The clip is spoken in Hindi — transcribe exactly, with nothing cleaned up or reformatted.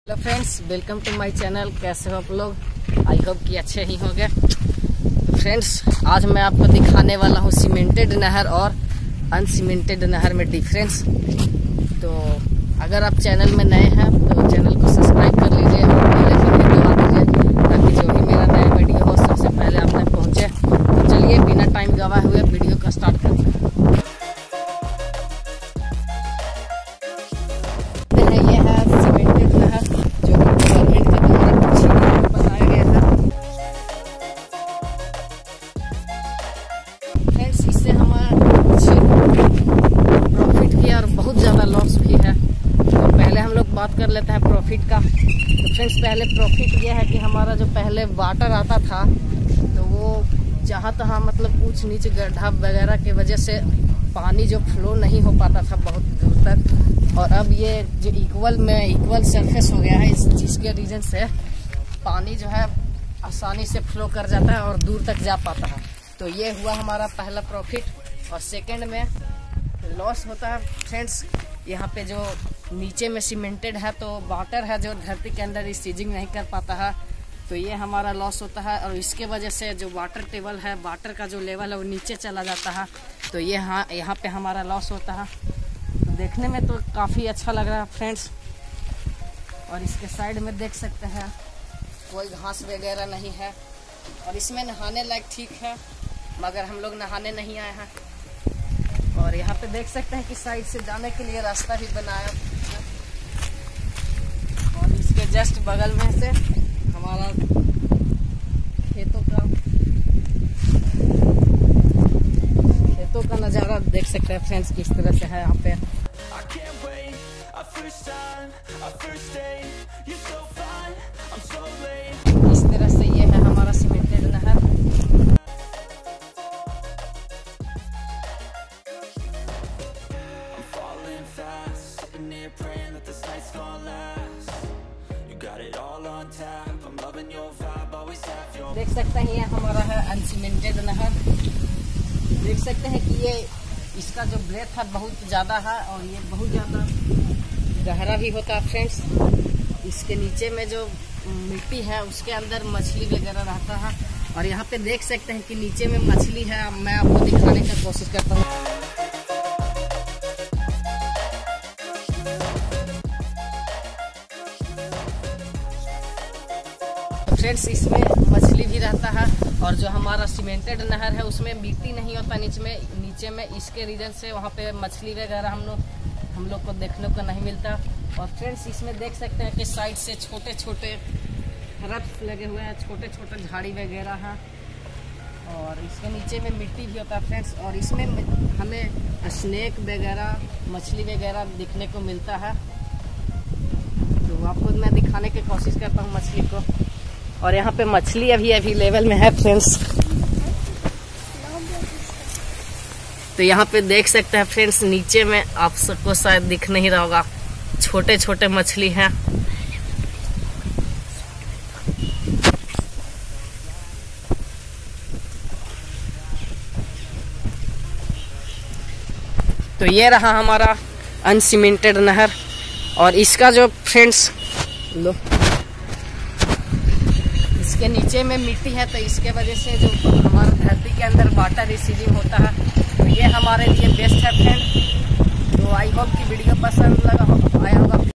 Hello friends, welcome to my channel. कैसे हो आप लोग? आई होप कि अच्छे ही होंगे। तो फ्रेंड्स, आज मैं आपको दिखाने वाला हूँ सीमेंटेड नहर और अनसीमेंटेड नहर में डिफरेंस। तो अगर आप चैनल में नए हैं तो चैनल को सब्सक्राइब कर लीजिए और बेल आइकन भी दबा दीजिए ताकि जो भी मेरा नया वीडियो हो सबसे पहले आप तक पहुँचे। तो चलिए बिना टाइम गवाए हुए वीडियो को स्टार्ट करते हैं। ये है सीमेंटेड नहर जो गवर्नमेंट के द्वारा कुछ ही बनाया गया है। फ्रेंड्स, इससे हमारा कुछ प्रॉफिट भी है और बहुत ज़्यादा लॉस भी है। तो पहले हम लोग बात कर लेते हैं प्रॉफिट का। तो फ्रेंड्स, पहले प्रॉफिट ये है कि हमारा जो पहले वाटर आता था तो वो जहाँ तहाँ मतलब ऊंच नीच गड्ढा वगैरह की वजह से पानी जो फ्लो नहीं हो पाता था बहुत दूर तक, और अब ये जो इक्वल में इक्वल सरफेस हो गया है, इस चीज़ के रीज़न से पानी जो है आसानी से फ्लो कर जाता है और दूर तक जा पाता है। तो ये हुआ हमारा पहला प्रॉफिट। और सेकंड में लॉस होता है फ्रेंड्स, यहाँ पे जो नीचे में सीमेंटेड है तो वाटर है जो धरती के अंदर सीजिंग नहीं कर पाता है, तो ये हमारा लॉस होता है। और इसके वजह से जो वाटर टेबल है, वाटर का जो लेवल है वो नीचे चला जाता है, तो ये हाँ यहाँ पे हमारा लॉस होता है। तो देखने में तो काफ़ी अच्छा लग रहा है फ्रेंड्स। और इसके साइड में देख सकते हैं कोई घास वगैरह नहीं है और इसमें नहाने लायक ठीक है, मगर हम लोग नहाने नहीं आए हैं। और यहाँ पे देख सकते हैं कि साइड से जाने के लिए रास्ता भी बनाया है। और इसके जस्ट बगल में से हमारा खेतों का खेतों का नज़ारा देख सकते हैं फ्रेंड्स, किस तरह से है यहाँ पे। इस तरह से ये है हमारा सीमेंटेड नहर। देख सकते हैं ये हमारा है अनसीमेंटेड नहर। देख सकते हैं कि ये इसका जो ब्रेथ है बहुत ज़्यादा है और ये बहुत ज़्यादा गहरा भी होता है फ्रेंड्स। इसके नीचे में जो मिट्टी है उसके अंदर मछली वगैरह रहता है। और यहाँ पे देख सकते हैं कि नीचे में मछली है, मैं आपको दिखाने का कोशिश करता हूँ। फ्रेंड्स, इसमें मछली भी रहता है। और जो हमारा सीमेंटेड नहर है उसमें मिट्टी नहीं होता नीचे में नीचे में इसके रीजन से वहाँ पे मछली वगैरह हम लोग हम लोग को देखने को नहीं मिलता। और फ्रेंड्स, इसमें देख सकते हैं कि साइड से छोटे छोटे रफ्स लगे हुए हैं, छोटे छोटे झाड़ी वगैरह हैं। और इसके नीचे में मिट्टी भी होता है फ्रेंड्स। और इसमें हमें स्नेक वगैरह, मछली वगैरह दिखने को मिलता है। तो आपको मैं दिखाने की कोशिश करता हूँ मछली को। और यहाँ पे मछली अभी अवेलेबल में है फ्रेंड्स। तो यहाँ पे देख सकते हैं फ्रेंड्स, नीचे में आप सबको शायद दिख नहीं रहा होगा, छोटे छोटे मछली हैं। तो ये रहा हमारा अनसीमेंटेड नहर। और इसका जो फ्रेंड्स लो इसके नीचे में मिट्टी है, तो इसके वजह से जो हमारा धरती के अंदर वाटर रिसीविंग होता है, तो ये हमारे लिए बेस्ट है फ्रेंड। तो आई होप कि वीडियो पसंद लगा हो आया होगा।